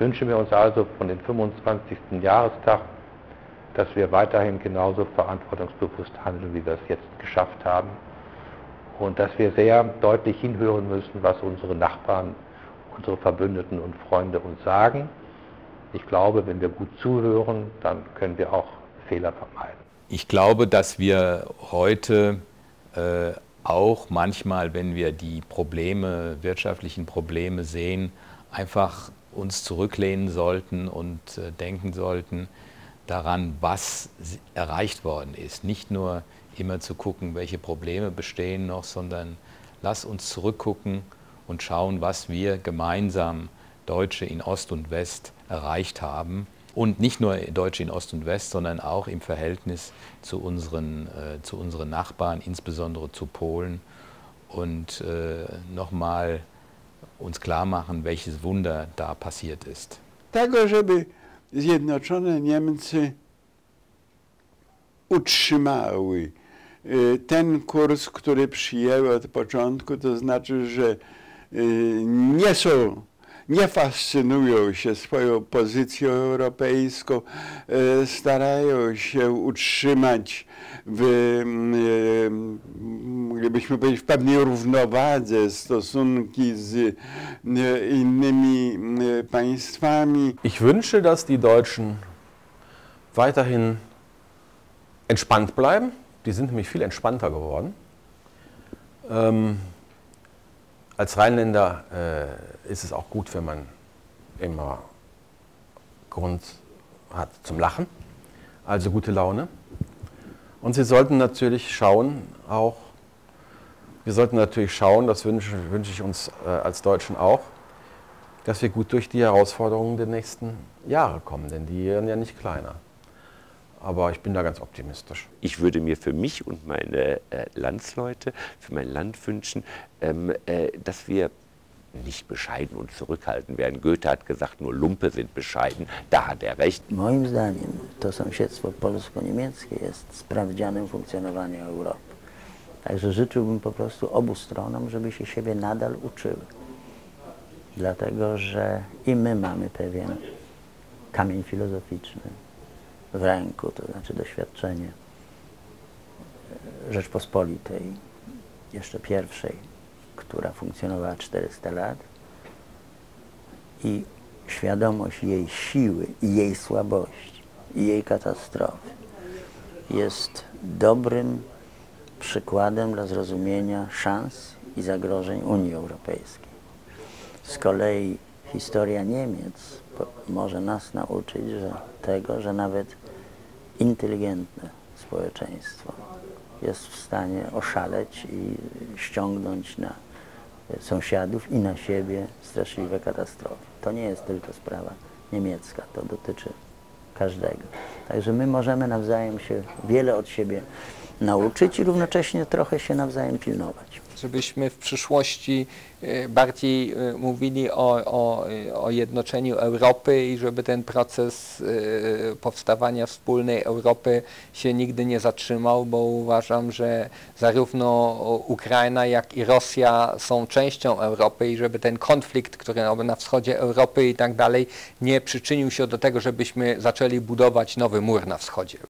wünschen wir uns also von dem 25. Jahrestag, dass wir weiterhin genauso verantwortungsbewusst handeln, wie wir es jetzt geschafft haben. Und dass wir sehr deutlich hinhören müssen, was unsere Nachbarn, unsere Verbündeten und Freunde uns sagen. Ich glaube, wenn wir gut zuhören, dann können wir auch Fehler vermeiden. Ich glaube, dass wir heute auch manchmal, wenn wir die Probleme, wirtschaftlichen Probleme sehen, einfach uns zurücklehnen sollten und denken sollten daran, was erreicht worden ist. Nicht nur immer zu gucken, welche Probleme bestehen noch, sondern lass uns zurückgucken und schauen, was wir gemeinsam Deutsche in Ost und West erreicht haben. Und nicht nur Deutsche in Ost und West, sondern auch im Verhältnis zu unseren Nachbarn, insbesondere zu Polen. Und nochmal uns klar machen, welches Wunder da passiert ist. Tego, żeby Zjednoczone Niemcy utrzymały ten kurs, który przyjęły od początku, to znaczy, że nie fascynują się swoją pozycją europejską, starają się utrzymać moglibyśmy powiedzieć, w pewnej równowadze stosunki z innymi państwami. Ich wünsche, dass die Deutschen weiterhin entspannt bleiben. Die sind nämlich viel entspannter geworden. Als Rheinländer ist es auch gut, wenn man immer Grund hat zum Lachen, also gute Laune. Und sie sollten natürlich schauen, das wünsche ich uns als Deutschen auch, dass wir gut durch die Herausforderungen der nächsten Jahre kommen, denn die werden ja nicht kleiner. Aber ich bin da ganz optimistisch. Ich würde mir für mich und meine Landsleute, für mein Land wünschen, dass wir nicht bescheiden und zurückhaltend werden. Goethe hat gesagt, nur Lumpe sind bescheiden. Da hat er recht. Moim zdaniem to sąsiedztwo polsko-niemieckie jest sprawdzianem funkcjonowania Europy. Także życzyłbym po prostu obu stronom, żeby się siebie nadal uczyły. Dlatego, że i my mamy pewien kamień filozoficzny w ręku, to znaczy doświadczenie Rzeczpospolitej, jeszcze pierwszej, która funkcjonowała 400 lat, i świadomość jej siły, i jej słabości, i jej katastrofy jest dobrym przykładem dla zrozumienia szans i zagrożeń Unii Europejskiej. Z kolei historia Niemiec może nas nauczyć że nawet inteligentne społeczeństwo jest w stanie oszaleć i ściągnąć na sąsiadów i na siebie straszliwe katastrofy. To nie jest tylko sprawa niemiecka, to dotyczy każdego. Także my możemy nawzajem się wiele od siebie nauczyć i równocześnie trochę się nawzajem pilnować. Żebyśmy w przyszłości bardziej mówili o jednoczeniu Europy i żeby ten proces powstawania wspólnej Europy się nigdy nie zatrzymał, bo uważam, że zarówno Ukraina, jak i Rosja są częścią Europy i żeby ten konflikt, który na wschodzie Europy i tak dalej, nie przyczynił się do tego, żebyśmy zaczęli budować nowy mur na wschodzie.